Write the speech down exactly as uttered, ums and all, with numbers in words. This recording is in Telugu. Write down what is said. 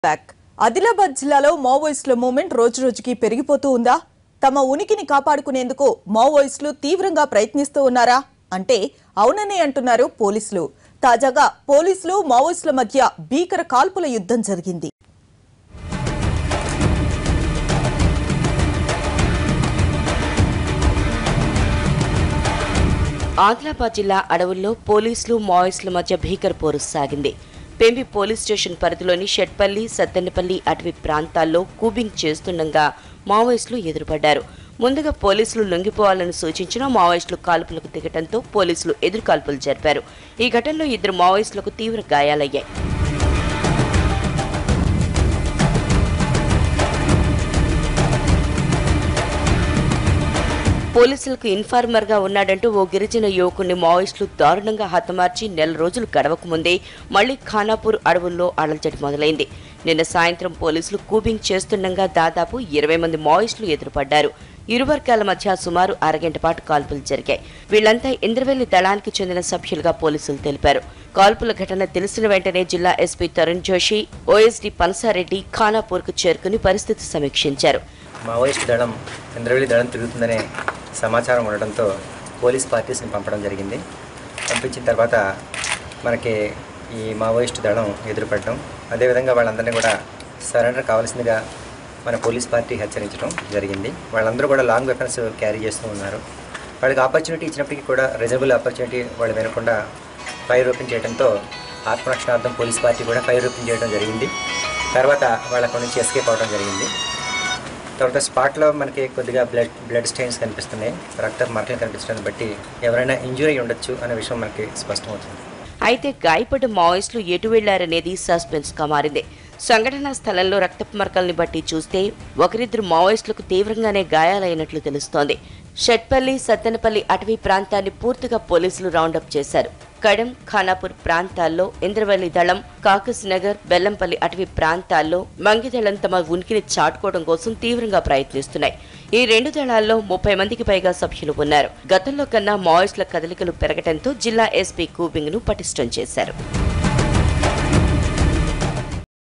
బ్యాక్ ఆదిలాబాద్ జిల్లాలో మావోయిస్టుల మూవ్మెంట్ రోజు రోజుకి పెరిగిపోతూ ఉందా? తమ ఉనికిని కాపాడుకునేందుకు మావోయిస్టులు తీవ్రంగా ప్రయత్నిస్తూ ఉన్నారా అంటే అవుననే అంటున్నారు పోలీసులు. తాజాగా పోలీసులు మావోయిస్టుల మధ్య భీకర కాల్పుల యుద్ధం జరిగింది. ఆదిలాబాద్ జిల్లా అడవుల్లో పోలీసులు మావోయిస్టుల మధ్య భీకర పోరు సాగింది. పెంబి పోలీస్ స్టేషన్ పరిధిలోని షెట్పల్లి, సత్తెనపల్లి అటవీ ప్రాంతాల్లో కూబింగ్ చేస్తుండగా మావోయిస్టులు ఎదురుపడ్డారు. ముందుగా పోలీసులు లొంగిపోవాలని సూచించిన మావోయిస్టులు కాల్పులకు దిగటంతో పోలీసులు ఎదురుకాల్పులు జరిపారు. ఈ ఘటనలో ఇద్దరు మావోయిస్టులకు తీవ్ర గాయాలయ్యాయి. పోలీసులకు ఇన్ఫార్మర్ గా ఉన్నాడంటూ ఓ గిరిజన యువకుడిని మావోయిస్టులు దారుణంగా హతమార్చి నెల రోజులు గడవక ముందే మళ్లీ ఖానాపూర్ అడవుల్లో అలజడి మొదలైంది. నిన్న సాయంత్రం పోలీసులు కూబింగ్ చేస్తుండగా దాదాపు ఇరవై మంది మావోయిస్టులు ఎదురుపడ్డారు. ఇరు వర్గాల మధ్య సుమారు అరగంట పాటు కాల్పులు జరిగాయి. వీళ్లంతా ఇంద్రవెల్లి దళానికి చెందిన సభ్యులుగా పోలీసులు తెలిపారు. కాల్పుల ఘటన తెలిసిన వెంటనే జిల్లా ఎస్పీ తరుణ్ జోషి, ఓఎస్డీ పనసారెడ్డి ఖానాపూర్ కు చేరుకుని పరిస్థితి సమీక్షించారు. మావోయిస్టు దళం ఇంద్రవెల్లి దళం తిరుగుతుందనే సమాచారం ఉండడంతో పోలీస్ పార్టీస్ని పంపడం జరిగింది. పంపించిన తర్వాత మనకి ఈ మావోయిస్టు దళం ఎదురుపడడం, అదేవిధంగా వాళ్ళందరినీ కూడా సరెండర్ కావాల్సిందిగా మన పోలీస్ పార్టీ హెచ్చరించడం జరిగింది. వాళ్ళందరూ కూడా లాంగ్ వెపన్స్ క్యారీ చేస్తూ ఉన్నారు. వాళ్ళకి ఆపర్చునిటీ ఇచ్చినప్పటికీ కూడా రీజనబుల్ ఆపర్చునిటీ వాళ్ళు వినకుండా ఫైర్ ఓపెన్ చేయడంతో ఆత్మరక్షణార్థం పోలీస్ పార్టీ కూడా ఫైర్ ఓపెన్ చేయడం జరిగింది. తర్వాత వాళ్ళ అక్కడి నుంచి ఎస్కేప్ అవడం జరిగింది. తర్వాత స్పాట్లో మనకి కొద్దిగా బ్లడ్ బ్లడ్ స్టెయిన్స్ కనిపిస్తున్నాయి, రక్త మార్కులు కనిపిస్తున్నాయి. బట్టి ఎవరైనా ఇంజురీ ఉండొచ్చు అనే విషయం మనకి స్పష్టమవుతుంది. అయితే గాయపడ్డ మావోయిస్టులు ఎటు వెళ్లారనేది సస్పెన్స్ గా మారింది. సంఘటనా స్థలంలో రక్తపు మరకల్ని బట్టి చూస్తే ఒకరిద్దరు మావోయిస్టులకు తీవ్రంగానే గాయాలైనట్లు తెలుస్తోంది. షెట్పల్లి, సత్తెనపల్లి అటవీ ప్రాంతాన్ని పూర్తిగా పోలీసులు రౌండప్ చేశారు. కడం, ఖానాపూర్ ప్రాంతాల్లో ఇంద్రవెల్లి దళం, కాకస్ నగర్, బెల్లంపల్లి అటవీ ప్రాంతాల్లో మంగిదళం తమ ఉనికిని చాటుకోవడం కోసం తీవ్రంగా ప్రయత్నిస్తున్నాయి. ఈ రెండు దళాల్లో ముప్పై మందికి పైగా సభ్యులు ఉన్నారు. గతంలో కన్నా మావోయిస్టుల కదలికలు పెరగడంతో జిల్లా ఎస్పీ కూబింగ్ ను పటిష్టం చేశారు.